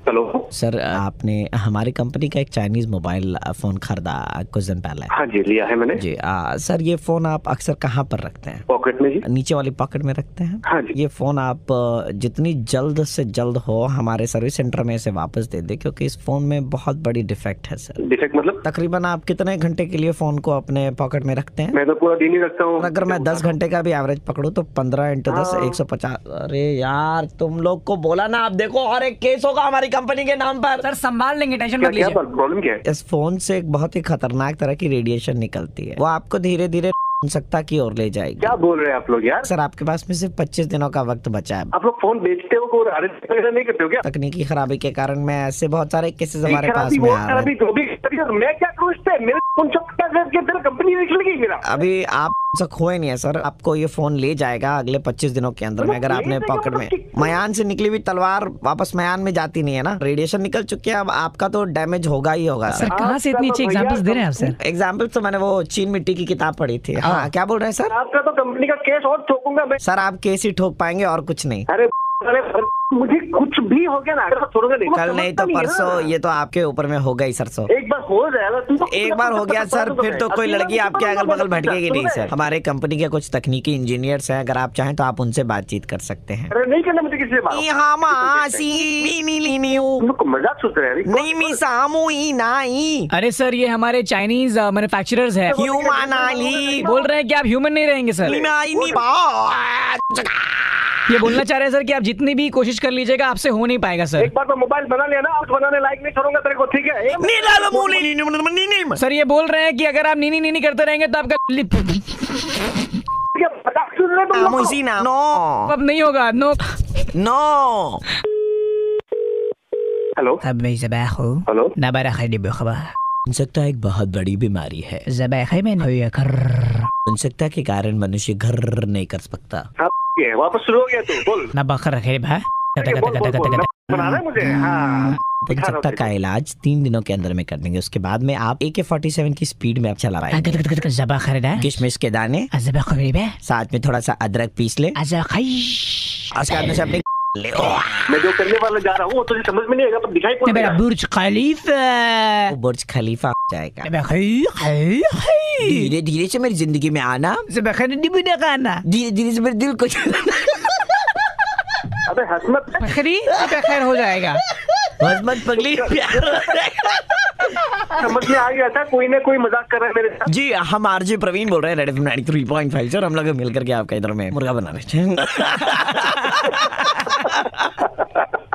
Hello sir, आपने हमारी company का एक चाइनीज मोबाइल फोन खरीदा कुछ दिन पहले। हाँ जी, लिया है मैंने जी। सर, ये फोन आप अक्सर कहाँ पर रखते हैं? पॉकेट में जी। नीचे वाली पॉकेट में रखते हैं? हाँ जी। ये फोन आप जितनी जल्द से जल्द हो हमारे सर्विस सेंटर में इसे वापस दे दे, क्योंकि इस फोन में बहुत बड़ी डिफेक्ट है सर। डिफेक्ट मतलब? तकरीबन आप कितने घंटे के लिए फोन को अपने पॉकेट में रखते हैं? मैं तो पूरा दिन ही रखता हूँ। अगर मैं 10 घंटे का भी एवरेज पकड़ूं तो 15 × 10 150। अरे यार, तुम लोग को बोला ना, आप देखो और एक केस होगा हमारी कंपनी के नाम पर। सर संभाल लेंगे, टेंशन मत लीजिए। प्रॉब्लम क्या है? इस फोन से एक बहुत ही खतरनाक तरह की रेडिएशन निकलती है, वो आपको धीरे धीरे सकता की ओर ले जाएगी। क्या बोल रहे हैं आप लोग यार? सर, आपके पास में सिर्फ 25 दिनों का वक्त बचा है। आप लोग फोन बेचते हो को नहीं करते हो क्या? तकनीकी खराबी के कारण में ऐसे बहुत सारे केसेस हमारे पास में आ रहे हैं। मैं क्या करूँ इससे? मेरे फोन कंपनी निकल मेरा। अभी आप खोए नहीं है सर, आपको ये फोन ले जाएगा अगले 25 दिनों के अंदर में। अगर आपने पॉकेट में मयान से निकली हुई तलवार वापस मयान में जाती नहीं है ना, रेडिएशन निकल चुकी है, अब आपका तो डैमेज होगा ही होगा। सर कहाँ से इतनी अच्छी एग्जांपल्स दे रहे हैं आप सर? एग्जाम्पल तो मैंने वो चीन मिट्टी की किताब पढ़ी थी। हाँ, क्या बोल रहे हैं सर? आपका तो कंपनी का केस और ठोकूंगा मैं। सर, आप केस ही ठोक पाएंगे और कुछ नहीं। अरे मुझे कुछ भी हो गया ना, कल नहीं तो परसों, ये तो आपके ऊपर में होगा ही सरसों। एक बार हो जाएगा, एक बार हो गया सर, फिर तो कोई लड़की आपके अगल बगल भटकेगी नहीं सर। हमारे कंपनी के कुछ तकनीकी इंजीनियर्स हैं, अगर आप चाहें तो आप उनसे बातचीत कर सकते हैं। अरे नहीं करना मुझे किसी से बात। मजाक सोच रहे हैं? नहीं मी सामुई नहीं। अरे सर, ये हमारे चाइनीज मैन्युफैक्चरर्स है। ह्यूमन बोल रहे हैं कि आप ह्यूमन नहीं रहेंगे सर। ये बोलना चाह रहे हैं सर कि आप जितनी भी कोशिश कर लीजिएगा आपसे हो नहीं पाएगा सर। एक बार तो मोबाइल बना लिया ना, आप बनाने लायक नहीं छोड़ूंगा तेरे को, ठीक है? सर ये बोल रहे हैं कि अगर आप नीनी नीनी करते रहेंगे तो आपका नो, अब नहीं होगा। No no. हेलो, अब मैं ज़बाह हूँ। हेलो, नबारा खैर खबर। बन सकता है एक बहुत बड़ी बीमारी है। ज़बाह में बन सकता है के कारण मनुष्य घर नहीं कर सकता। वापस शुरू हो गया तू, बोल। नबाखर खैर भा बनाना है मुझे। हाँ, बन सकता का इलाज 3 दिनों के अंदर में कर देंगे। उसके बाद में आप AK-47 की स्पीड में आप चला रहे हैं। ज़बाह खरीदा किशमिश के दाने, साथ में थोड़ा सा अदरक पीस ले। उसके बाद में से अपने मैं जो करने वाला जा रहा हूँ वो तुझे समझ में नहीं आएगा, पर दिखाई पड़ेगा। बुर्ज खलीफा, बुर्ज खलीफा जाएगा। धीरे धीरे से मेरी जिंदगी में आना, धीरे धीरे से मेरे दिल को अबे हसमत खैर हो जाएगा। हसमत पगली समझ में आ गया था, कोई ना कोई मजाक कर रहा है मेरे साथ। जी, हम RJ प्रवीण बोल रहे हैं, रेड FM 93.5 सर। हम लोग मिल करके आपका इधर में मुर्गा बना रहे हैं।